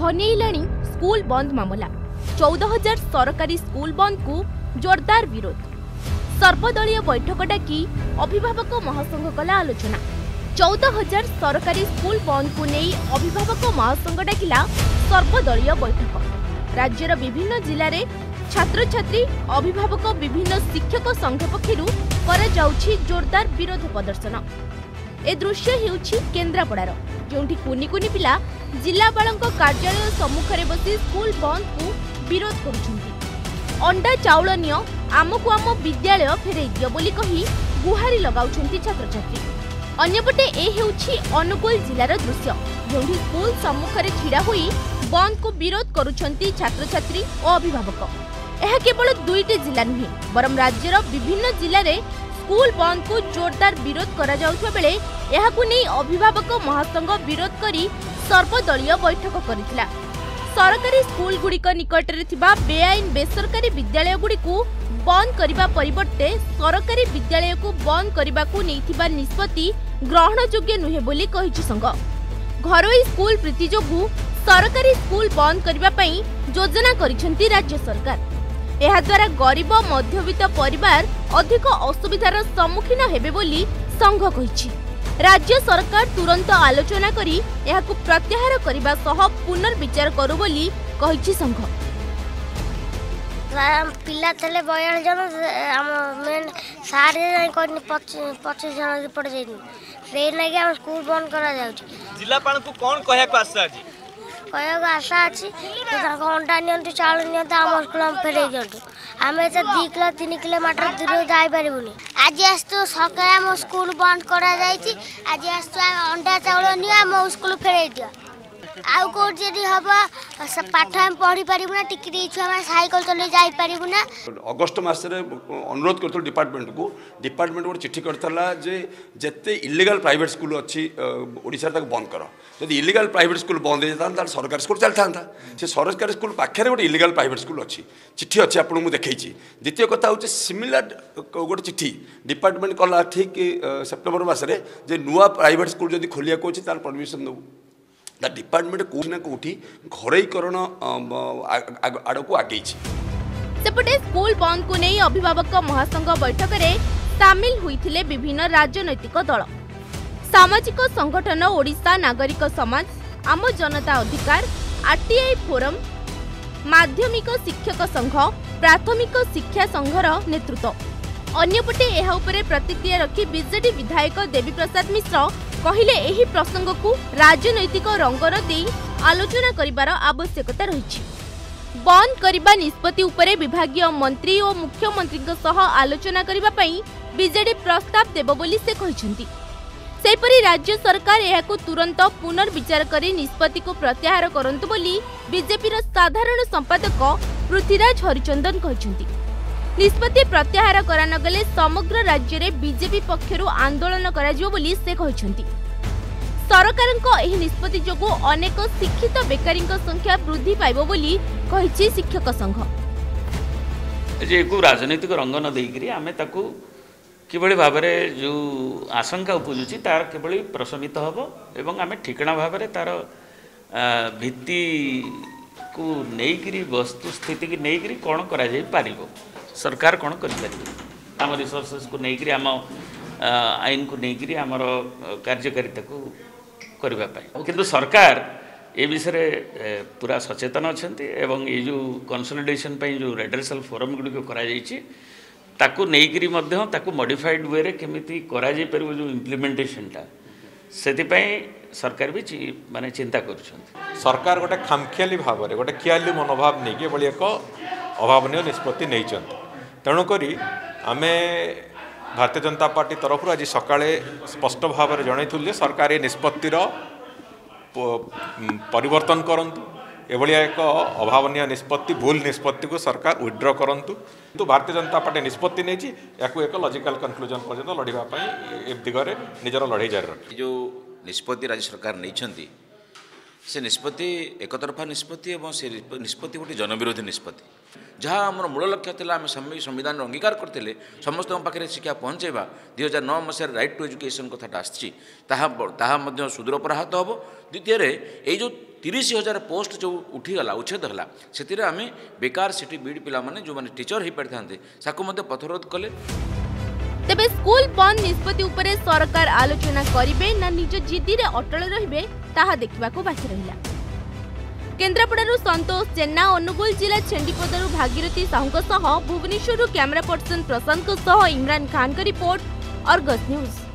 घनेइलाणी school बंद मामला 14,000 सरकारी स्कूल बंद को जोरदार विरोध। सर्वदलीय बैठक डाकी अभिभावक महासंघ कला आलोचना। 14,000 सरकारी स्कूल बंद को नहीं अभिभावक महासंघ डाकिला सर्वदलीय बैठक। राज्यर विभिन्न जिले में छात्र छात्री अभिभावक विभिन्न शिक्षक संघ पक्षरु करा जाउछि जोरदार विरोध प्रदर्शन। ए दृश्य हेउछि केन्द्रापड़ार, जोंठी कुनी कुनी पिला जिलापालक कार्यालय सम्मुखरे बसी स्कूल बंद को विरोध करुछन्ति। अंडा चाउल नियो आमको आम विद्यालय फेरई दियो बोली कही गुहारी लगाउछन्ति छात्र छात्री। अन्यपटे ए हेउछि अनुगुल जिलार दृश्य, जोंठी स्कूल सम्मुखरे छिड़ा होई बंद को विरोध करुछन्ति छात्र छात्री और अभिभावक। यह केवल दुईटी जिला नुहे बरम राज्यर विभिन्न जिले में स्कूल बंद को जोरदार विरोध करा जाउछा बेले एहाकु नै अभिभावक महासंघ विरोध करी सर्वदलीय बैठक करिथिला। सरकारी स्कूल गुड़िक निकट में थिबा बेआईन बेसरकारी विद्यालय गुड़िकु बंद करिबा परिवर्ते सरकारी विद्यालय को बंद करिबाकु नैथिबा निष्पत्ति ग्रहणयोग्य नुहे बोली कहिछि संघ। घरोई स्कूल प्रीति जोगु सरकारी स्कूल बंद करिबा पई योजना करिसेंती राज्य सरकार। एहा द्वारा गरीब मध्यवित्त परिवार अधिक असुविधार सम्मुखीन हेबे बोली संघ कहिछि। राज्य सरकार तुरंत आलोचना करी एहाकु प्रत्याहार करिबा सह पुनर्विचार करू बोली कहिछि संघ। पिला तले 42 जन हम मेन सारे जाई कोनी 25 जन रिपोर्ट जेनी से लागि हम स्कूल बंद करा जाउछि। जिलापाल को कोन कहया को आशा अछि? कहया को आशा अछि अंडा नियंतु चाउल नियंतु हम स्कूल में फेरे जंतु आमे त 2 किलो 3 किलोमीटर दूर जाई परिबुनी। आज आस्तु सकाळे हम स्कूल बंद करा जाईछि। आज आस्तु अंडा चाउल नियो हम स्कूल फेरे दियो। आउ को जेदी हबा पाठ हम पढ़ी परिबुना टिकट इछु हम साइकिल चले जाई परिबुना। अगस्त मास रे अनुरोध करथल डिपार्टमेंट को चिट्ठी करथला जे जत्ते इलीगल प्राइवेट स्कूल अछि ओडिसा तक बंद करो। जदि इलीगल प्राइवेट स्कूल बंद हे तान सरकारी स्कूल चलता से सरकारी स्कूल पाखे गोटे इलीगल प्राइवेट स्कूल अच्छी चिट्ठी अच्छी आपको मुझे देखी। द्वितीय कथा हूँ सिमिलर गोटे चिट्ठी डिपार्टमेंट कला ठीक सेप्टेम्बर मसरे जे नुआ प्राइवेट स्कूल जब खोलिया परमिशन दबू डिपार्टमेंट कौटी ना कौटी घरईकरण आड़ को आगे। सेपटे स्कूल बंद को नहीं अभिभावक महासंघ बैठक में सामिल होइथिले विभिन्न राजनैतिक दल। सामाजिक संगठन ओडिशा नागरिक समाज, आम जनता अधिकार, आरटीआई फोरम, माध्यमिक शिक्षक संघ, प्राथमिक शिक्षा संघर नेतृत्व। अन्यपटे एहा उपरे प्रतिक्रिया रखी बीजेडी विधायक देवी प्रसाद मिश्र कहिले एही प्रसंग को राजनैतिक रंगर दे आलोचना करिबार आवश्यकता रहिछि। बंद करिबा निष्पत्ति उपरे विभागीय मंत्री और मुख्यमंत्री सह आलोचना करिबा पई बीजेडी प्रस्ताव देबो बोली से कहिसेंती। सेपरि राज्य सरकार एहाकु तुरंत पुनर्विचार करी निष्पत्ति को प्रत्याहार करंतु बोली बीजेपी साधारण संपादक पृथ्वीराज हरिचंदन कहिसेंती। निष्पत्ति प्रत्याहार करा न गले समग्र राज्य में बीजेपी पक्षरु आंदोलन करा जिवो बोली से कहिसेंती। सरकारक एही निष्पत्ति जोगु अनेक शिक्षित बेकारी संख्या वृद्धि पाइबो बोली कहिछि शिक्षक संघ। जे को राजनीतिक रंग न देइकरी आमे ताकू किभଳି भाबरे जो आशंका उपजुची तार किभଳି प्रशमित हबो एवं आमे ठिकणा भाबरे तार भित्ति को नेइकरी वस्तु स्थिति की नेइकरी कोन करा जाई पारिबो, सरकार कोन करि पारिबो, आम रिसोर्सेस को नेइकरी आम आईन को नेइकरी आमर कार्यकारिता को करबा पाई। किंतु सरकार ए विषय पूरा सचेतन अछंती एवं ये जो कंसोलिडेशन पई जो रेडरेसल फोरम गुडी को करा जाईची ताकू नेइकरी मध्य ताकू मॉडिफाइड वे रे केमिति करा जाई परबो जो इम्प्लीमेंटेशनटा सेति पई सरकार भी माने चिंता करूछंती। सरकार गोटे खामखियाली भाव में गोटे खियाली मनोभाव नहीं कि एक अभावनीय निष्पत्ति नहीं। तेणुक आम भारतीय जनता पार्टी तरफ आज सकाळे स्पष्ट भाव में जनईलु सरकार ये निष्पत्तिर परिवर्तन करंतु, एभलिया एक अभावनीय निष्पत्ति भूल निष्पत्ति को सरकार विड्र करंतु। तो भारतीय जनता पार्टी निष्पत्ति नहीं एक लॉजिकल कंक्लूजन पर्यंत लड़ाई दिगरे निजर लड़ाई जारी रखी। जो निष्पत्ति राज्य सरकार नहीं से निष्पत्ति एक तरफा निष्पत्ति और से निष्पत्ति गोटे जनविरोधी निष्पत्ति जहाँ आम मूल लक्ष्य था आम संविधान अंगीकार करते समस्त पाखे शिक्षा पहुँचेबा 2009 मसीह राइट टू एजुकेशन कथाटा आसी सुदूर प्रहात हम। द्वितीय ये जो 30,000 पोस्ट जो उठीगला उच्छेद है से आम बेकार सीटी बीड पिला जो मैंने टीचर हो पारि था पथरोध कले। तेबे स्कूल बंद निष्पत्ति उपरे सरकार आलोचना करिबे ना निज जिद्दी रे अटल रहिबे ताहा देखिबाको बाकी रहिला। केन्द्रापड़ारू संतोष जेना, अनुगुल जिला छेंडीपदारू भागीरथी साहू भुवनेश्वर कैमरा पर्सन प्रशांत इमरान खान का रिपोर्ट, अर्गस न्यूज।